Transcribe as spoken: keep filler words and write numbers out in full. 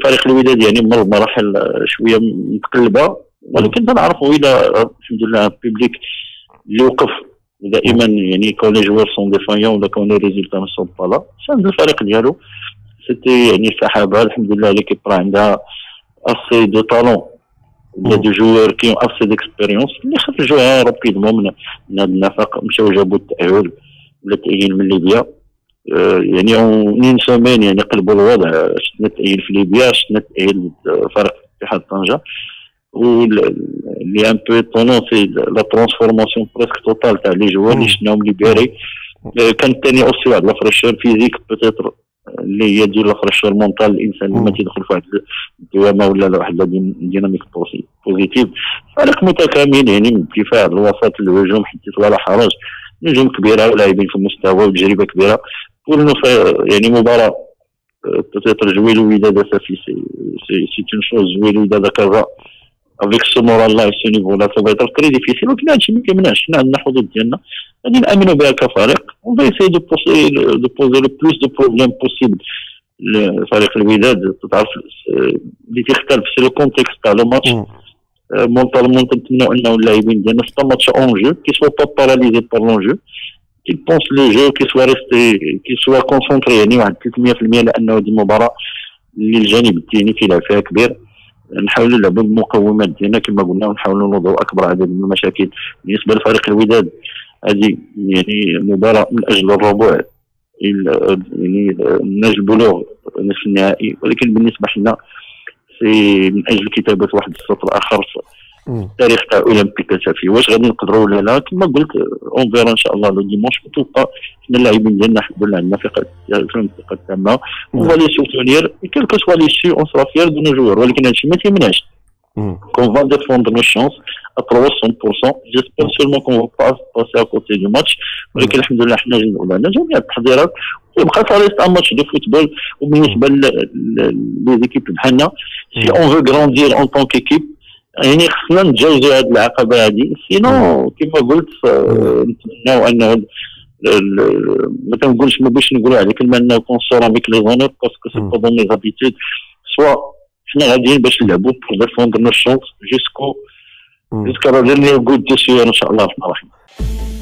فريق الوداد يعني مر بمراحل شويه متقلبه، ولكن تنعرفوا الى الحمد لله بيبليك اللي وقف دائما، يعني كون لي جوار سون ديفايون ولا كون لي ريزولتا ما سون با لا. ساند الفريق ديالو سيتي يعني سحابه الحمد لله. ليكيب راه عندها اسي دو طالون ولا دو جوار كي اسي ديكسبيريونس اللي خرجوها رابيدمون من من هذا النفق، مشاو جابوا التاهل ولا التاهيل من ليبيا. آه يعني اون سومين يعني قلبوا الوضع، شفنا التاهيل في ليبيا، شفنا التاهيل فريق اتحاد طنجه. واللي ان بو ايطونون سي لا ترانسفورماسيون بريسك توتال تاع لي جوار اللي شفناهم ليبيري. كان الثاني اوسي واحد لافريشور فيزيك بوتيتر اللي هي ديال لافريشور مونتال الانسان اللي ما تيدخل في واحد الدوامه ولا واحد ديناميك بوزيتيف. فريق متكامل يعني من الدفاع الوسط الهجوم حتى ولا حرج، نجوم كبيره ولاعبين في المستوى وتجربه كبيره. بور يعني مباراه بوتيتر جوي الوداد صافي سي سي اون شوز، جوي الوداد كذا افيك سو مورال لا سو نيفو لا سو فيتر تري ديفيسيل، ولكن هادشي ما كيمنعش حنا عندنا حظوظ ديالنا غادي نامنوا بها كفريق، اون في دو بوسي دو بوزي لو بلوس دو بروبليم بوسيبل لفريق الوداد. تعرف اللي تيختلف سي لو كونتكست تاع لو ماتش. مونطالمون تنتمنوا انه اللاعبين ديالنا ستا ماتش اون جو كي سوا با باراليزي بار لون جو، كي بونس لو جو كي سوا ريستي كي سوا كونسونطري يعني واحد ثلاثمية في المية، لانه هذه المباراه اللي الجانب الديني كيلعب فيها كبير. نحاولوا نلعبوا بالمقومات ديالنا كما قلنا، ونحاولوا نوضعوا اكبر عدد من المشاكل. بالنسبه لفريق الوداد هذه يعني مباراه من اجل الربوع، يعني من اجل البلوغ نصف النهائي، ولكن بالنسبه لنا سي من اجل كتابه واحد السطر اخر في التاريخ تاع اولمبيك صافي. واش غادي نقدروا ولا لا كما قلت اون فيرا ان شاء الله لو ديمونش. توقع حنا اللاعبين ديالنا الحمد لله عندنا ثقه ثقه تامه، وغادي سوتونير كيلكو سوا لي سي اون سرا فيير دو نو جوار، ولكن هادشي ما تيمنعش كون فا ديفوندر نو شونس ا ثلاثمية بالمية. جيسبر سولمون كون با باسي ا كوتي دو ماتش، ولكن الحمد لله حنا جبنا لنا جميع التحضيرات ويبقى صاريست ان ماتش دو فوتبول. وبالنسبه لي زيكيب بحالنا سي اون فو غراندير اون طون كيكيب يعني خصنا نتجاوزوا هذه العقبه هذه، سينو كما قلت نتمناو انه ما تنقولش ما باش نقولوا على كلمه انه كون سور افيك لي زونور باسكو سي با دون لي زابيتود، سوا حنا غاديين باش نلعبوا بور ديفوندر نو شونس جوسكو جوسكا لا ديرنيير غوت دو سيور ان شاء الله الرحمن الرحيم.